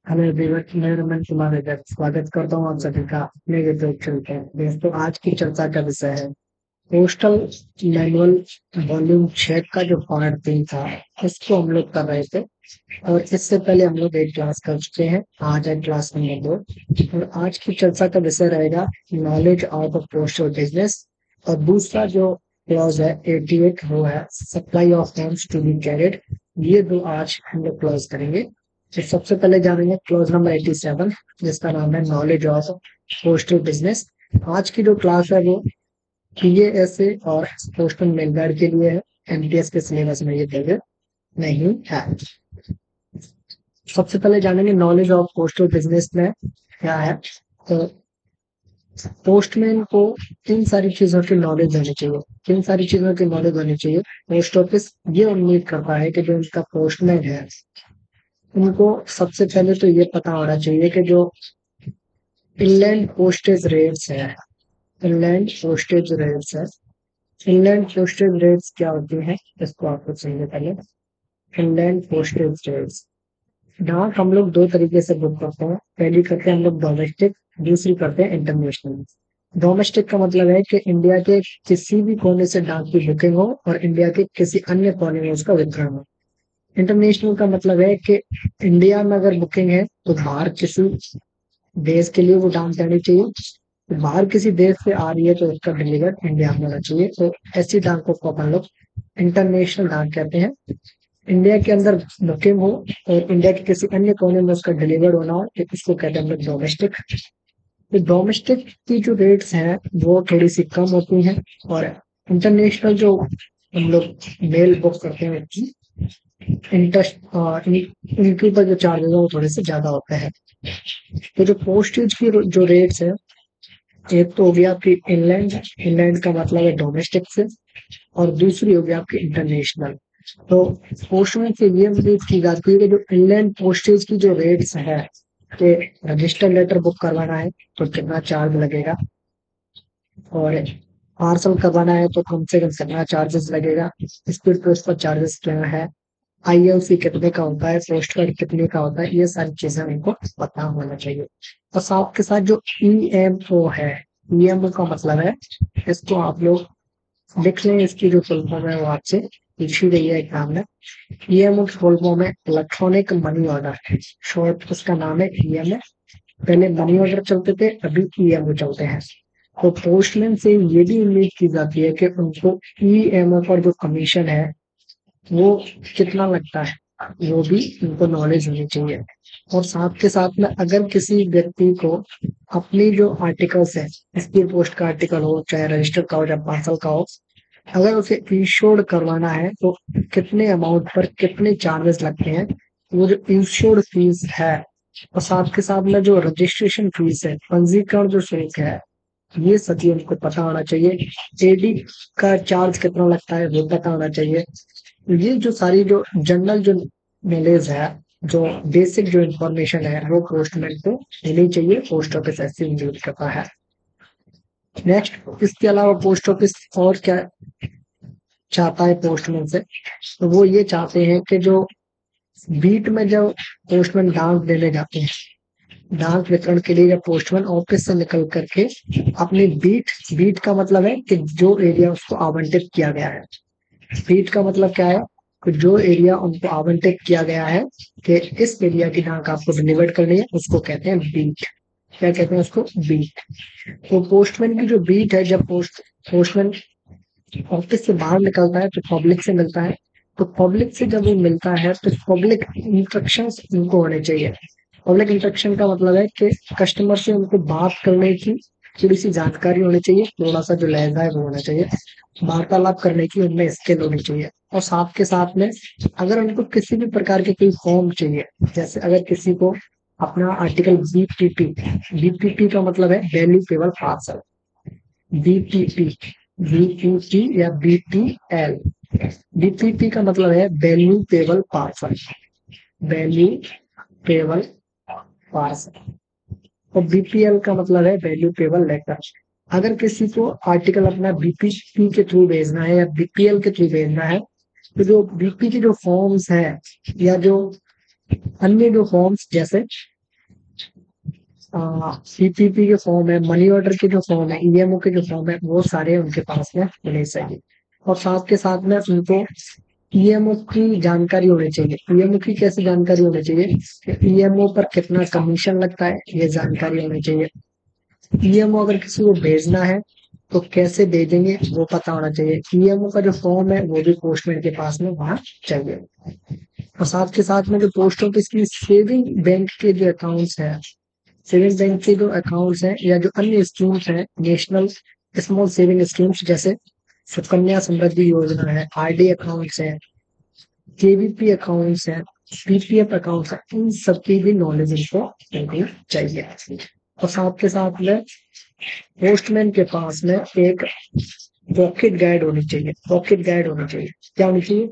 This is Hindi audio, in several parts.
हेलो एवरीवन, मैं रमन कुमार इधर स्वागत करता हूँ आप सभी का अपने यूट्यूब चैनल पे। दोस्तों, आज की चर्चा का विषय है पोस्टल मैनुअल वॉल्यूम 6 का जो पार्ट 3 था, इसको हम लोग कर रहे थे। और इससे पहले हम लोग एक क्लास कर चुके हैं। आज है क्लास नंबर 2 और आज की चर्चा का विषय रहेगा knowledge out of postal business. और दूसरा जो क्लॉज है 88, वो है supply of forms to be carried. ये दो आज हम लोग क्लोज करेंगे। तो सबसे पहले जानेंगे क्लोज नंबर 87, जिसका नाम है नॉलेज ऑफ पोस्टल बिजनेस। आज की जो क्लास है वो पीएएसए और पोस्टल मेलगार्ड के लिए है। एमटीएस के सिलेबस में ये जगह नहीं है। सबसे पहले जानेंगे नॉलेज ऑफ पोस्टल बिजनेस में क्या है। तो पोस्टमैन को किन सारी चीजों की नॉलेज होनी चाहिए, किन सारी चीजों की नॉलेज होनी चाहिए। पोस्ट ऑफिस ये उम्मीद करता है कि जो उनका पोस्टमैन है, उनको सबसे पहले तो ये पता होना चाहिए कि जो इनलैंड पोस्टेज रेट्स है, इनलैंड पोस्टेज रेट्स है, इनलैंड पोस्टेज रेट्स क्या होती हैं, इसको आपको समझे पहले। इनलैंड पोस्टेज रेट्स डाक हम लोग दो तरीके से बुक करते हैं। पहली करते हैं हम लोग डोमेस्टिक, दूसरी करते हैं इंटरनेशनल। डोमेस्टिक का मतलब है कि इंडिया के किसी भी कोने से डाक की बुकिंग हो और इंडिया के किसी अन्य कोने में उसका वितरण हो। इंटरनेशनल का मतलब है कि इंडिया में अगर बुकिंग है तो बाहर किसी देश के लिए वो डाक जानी चाहिए। तो बाहर किसी देश से आ रही है तो उसका डिलीवर इंडिया में होना चाहिए। तो ऐसी डाकों को अपन लोग इंटरनेशनल डाक कहते हैं। इंडिया के अंदर बुकिंग हो और इंडिया के किसी अन्य कोने में उसका डिलीवर्ड होना हो तो इसको कहते हैं हम लोग डोमेस्टिक। तो डोमेस्टिक की जो रेट्स हैं वो थोड़ी सी कम होती हैं। और इंटरनेशनल जो हम लोग मेल बुक करते हैं उसकी इंटरेस्ट इनके ऊपर जो चार्जेस है वो थोड़े से ज्यादा होते हैं। तो जो पोस्टेज की जो रेट्स है, एक तो हो गया आपकी इनलैंड, इनलैंड का मतलब है डोमेस्टिक से, और दूसरी हो गया आपकी इंटरनेशनल। तो पोस्टमैन से ये उम्मीद की जाती है कि जो इनलैंड पोस्टेज की जो रेट्स है कि रजिस्टर लेटर बुक करवाना है तो कितना चार्ज लगेगा, और पार्सल करवाना है तो कम से कम कितना चार्जेस लगेगा, स्पीड पोस्ट पर चार्जेस क्या है, आईएलसी कितने का होता है, पोस्ट कार्ड कितने का होता है, ये सारी चीजें उनको पता होना चाहिए। और साथ के साथ जो ईएमओ है, ईएमओ का मतलब है, इसको आप लोग लिख लें, इसकी जो फुल फॉर्म है वो आपसे पूछी गई है एग्जाम में। ईएमओ की फुल फॉर्म है इलेक्ट्रॉनिक मनी ऑर्डर, शॉर्ट उसका नाम है ईएमओ। पहले मनी ऑर्डर चलते थे, अभी ईएमओ चलते हैं। तो पोस्टमैन से ये भी उम्मीद की जाती है कि उनको ईएमओ पर जो कमीशन है वो कितना लगता है, वो भी उनको नॉलेज होनी चाहिए। और साथ के साथ में अगर किसी व्यक्ति को अपनी जो आर्टिकल्स है, स्पीड पोस्ट का आर्टिकल हो, चाहे रजिस्टर का हो, चाहे पार्सल का हो, अगर उसे इंश्योर्ड करवाना है तो कितने अमाउंट पर कितने चार्जेस लगते हैं, वो जो इंश्योर्ड फीस है। और साथ के साथ में जो रजिस्ट्रेशन फीस है, पंजीकरण जो शुल्क है, ये सभी उनको पता होना चाहिए। एडी का चार्ज कितना लगता है वो पता होना चाहिए। ये जो सारी जो जनरल जो नॉलेज है, जो बेसिक जो इंफॉर्मेशन है, वो पोस्टमैन को देनी चाहिए। पोस्ट ऑफिस ऐसे यूज करता है। नेक्स्ट, इसके अलावा पोस्ट ऑफिस और क्या चाहता है पोस्टमैन से, तो वो ये चाहते हैं कि जो बीट में जब पोस्टमैन डाक देने जाते हैं, डाक वितरण के लिए जब पोस्टमैन ऑफिस से निकल करके अपनी बीट, बीट का मतलब है कि जो एरिया उसको आवंटित किया गया है। बीट का मतलब क्या है कि जो एरिया उनको आवंटित किया गया है कि इस एरिया की डाक आपको डिलीवर करनी है, उसको कहते हैं बीट। क्या कहते हैं उसको? बीट। तो पोस्टमैन की जो बीट है, जब पोस्टमैन ऑफिस से बाहर निकलता है तो पब्लिक से मिलता है। तो पब्लिक से जब वो मिलता है तो पब्लिक इंस्ट्रक्शंस उनको होने चाहिए। पब्लिक इंस्ट्रक्शन का मतलब है कि कस्टमर से उनको बात करने की थोड़ी सी जानकारी होनी चाहिए, थोड़ा सा जो लहजा है वो होना चाहिए, वार्तालाप करने की उनमें स्किल होनी चाहिए। और साथ के साथ में अगर उनको किसी भी प्रकार के कोई फॉर्म चाहिए, जैसे अगर किसी को अपना आर्टिकल बीपीपी, बीपीपी का मतलब है value payable parcel, VPP, VPP या बीपीएल। बीपीपी का मतलब है value payable parcel, value payable parcel. और बीपीएल का मतलब है वैल्यू पेबल लेटर। अगर किसी को आर्टिकल अपना बीपीपी के थ्रू भेजना है या बीपीएल के थ्रू भेजना है, तो जो बीपी के जो फॉर्म्स है या जो अन्य जो फॉर्म्स, जैसे सीपीपी के फॉर्म है, मनी ऑर्डर के जो फॉर्म है, ईएमओ के जो फॉर्म है, वो सारे उनके पास में होने चाहिए। और साथ के साथ में उनको ईएमओ की जानकारी होनी चाहिए। ईएमओ की कैसे जानकारी होनी चाहिए कि ईएमओ पर कितना कमीशन लगता है, ये जानकारी होनी चाहिए। ईएमओ अगर किसी को भेजना है तो कैसे भेजेंगे वो पता होना चाहिए। ईएमओ का जो फॉर्म है वो भी पोस्टमैन के पास में होना चाहिए। और साथ के साथ में जो पोस्ट ऑफिस की सेविंग बैंक के जो अकाउंट्स है, सेविंग बैंक के जो अकाउंट्स हैं या जो अन्य स्कीम्स हैं, नेशनल स्मॉल सेविंग स्कीम्स जैसे सुकन्या समृद्धि योजना है, आरडी अकाउंट्स है, केवीपी अकाउंट्स है, पीपीएफ अकाउंट्स है, इन सबकी भी नॉलेज इनको होनी चाहिए। और साथ के साथ में पोस्टमैन के पास में एक पॉकेट गाइड होनी चाहिए। पॉकेट गाइड होनी चाहिए, क्या होनी चाहिए?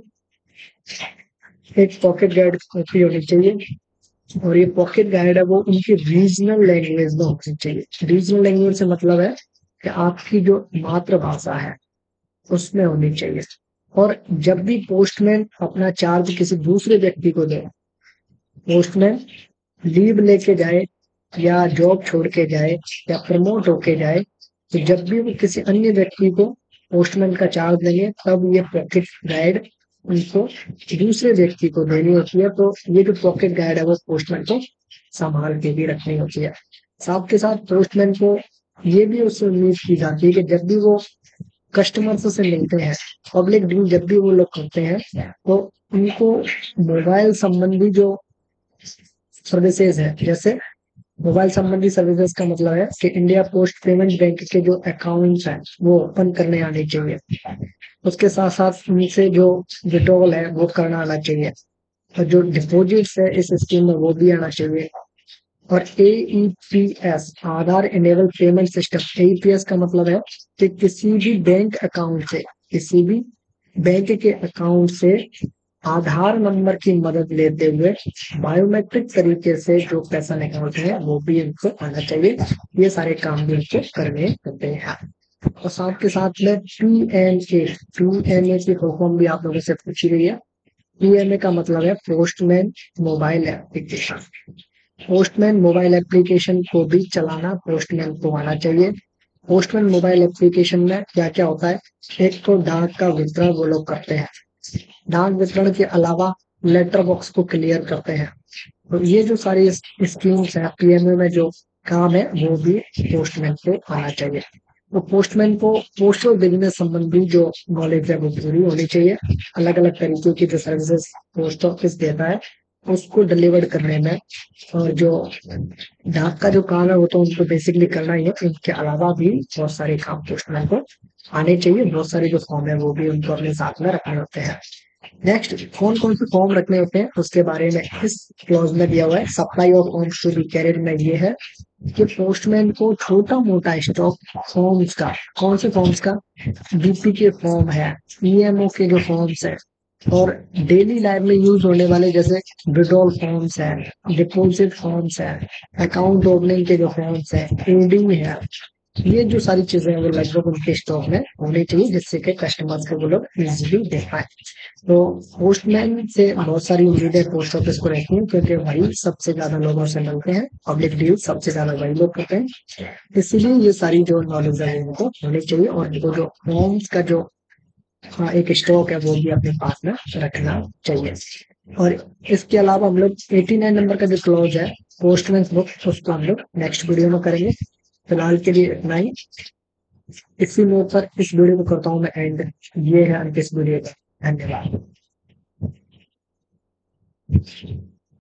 एक पॉकेट गाइड कॉपी होनी चाहिए। और ये पॉकेट गाइड है वो उनकी रीजनल लैंग्वेज में होनी चाहिए। रीजनल लैंग्वेज से मतलब है कि आपकी जो मातृभाषा है उसमें होनी चाहिए। और जब भी पोस्टमैन अपना चार्ज किसी दूसरे व्यक्ति को दे, पोस्टमैन लीव लेके जाए या जॉब छोड़ के जाए या प्रमोट होके जाए, तो जब भी वो किसी अन्य व्यक्ति को पोस्टमैन का चार्ज देंगे तब ये पॉकेट गाइड उनको दूसरे व्यक्ति को देनी होती है। तो ये जो पॉकेट गाइड है वो पोस्टमैन को संभाल के भी रखनी होती है। साथ के साथ पोस्टमैन को ये भी उससे उम्मीद की जाती है कि जब भी वो कस्टमर्स से मिलते हैं, पब्लिक डील जब भी वो लोग करते हैं, तो उनको मोबाइल संबंधी जो सर्विसेज है, जैसे मोबाइल संबंधी सर्विसेज का मतलब है कि इंडिया पोस्ट पेमेंट बैंक के जो अकाउंट्स हैं वो ओपन करने आने चाहिए। उसके साथ साथ उनसे जो विड्रॉल है वो करना आना चाहिए। और जो डिपॉजिट्स है इस स्कीम में वो भी आना चाहिए। और AEPS, Aadhaar enable payment system, AEPS का मतलब है कि किसी भी बैंक अकाउंट से, किसी भी बैंक के अकाउंट से आधार नंबर की मदद लेते हुए बायोमेट्रिक तरीके से जो पैसा निकालते हैं वो भी इनको आना चाहिए। ये सारे काम भी इनको करने होते हैं। और साथ के साथ में पीएमए, पीएमए की फॉर्म भी आप लोगों से पूछी गई है। पीएमए का मतलब है postman mobile application. Postman mobile application को भी चलाना पोस्टमैन को आना चाहिए। पोस्टमैन मोबाइल एप्लीकेशन में क्या क्या होता है? एक तो डाक का वितरण वो लोग करते हैं, डाक वितरण के अलावा लेटर बॉक्स को क्लियर करते हैं। तो ये जो सारी स्कीम्स है पीएमए में जो काम है वो भी पोस्टमैन को आना चाहिए। तो पोस्टमैन को पोस्टल बिजनेस संबंधी जो नॉलेज है वो पूरी होनी चाहिए। अलग अलग तरीके की जो सर्विसेज पोस्ट ऑफिस देता है उसको डिलीवर करने में, और जो डाक का जो काम है वो तो उनको बेसिकली करना ही है, इनके अलावा भी बहुत सारे काम पोस्टमैन को आने चाहिए। बहुत सारे जो फॉर्म है वो भी उनको अपने साथ में रखने होते हैं। नेक्स्ट, कौन कौन से फॉर्म रखने होते हैं उसके बारे में इस क्लॉज में दिया हुआ है। Supply of forms to be carried में ये है कि पोस्टमैन को छोटा मोटा स्टॉक फॉर्म्स का, कौन से फॉर्म्स का? बीपी के फॉर्म है, ईएमओ के जो फॉर्म्स है, और डेली लाइफ में यूज होने वाले जैसे विड्रॉल फॉर्म्स है, डिपॉजिट फॉर्म्स है, अकाउंट ओपनिंग के जो फॉर्म्स है, एडी है, ये जो सारी चीजें हैं वो लगभग उनके स्टॉक में होनी चाहिए जिससे कि कस्टमर्स को वो लोग इजीली दे पाए। तो पोस्टमैन से बहुत सारी उम्मीदें पोस्ट ऑफिस को रहती हैं क्योंकि वही सबसे ज्यादा लोगों से मिलते हैं, पब्लिक डील सबसे ज्यादा वही लोग करते हैं। इसीलिए ये सारी जो नॉलेज है उनको होनी चाहिए। और वो जो फॉर्म्स का जो एक स्टॉक है वो भी अपने पास में रखना चाहिए। और इसके अलावा हम लोग 89 नंबर का जो क्लॉज है पोस्टमैन बुक, उसको हम लोग नेक्स्ट वीडियो में करेंगे। फिलहाल के लिए इतना ही। इसी नोट पर इस वीडियो को करता हूँ मैं एंड। ये है अंत इस वीडियो का। धन्यवाद।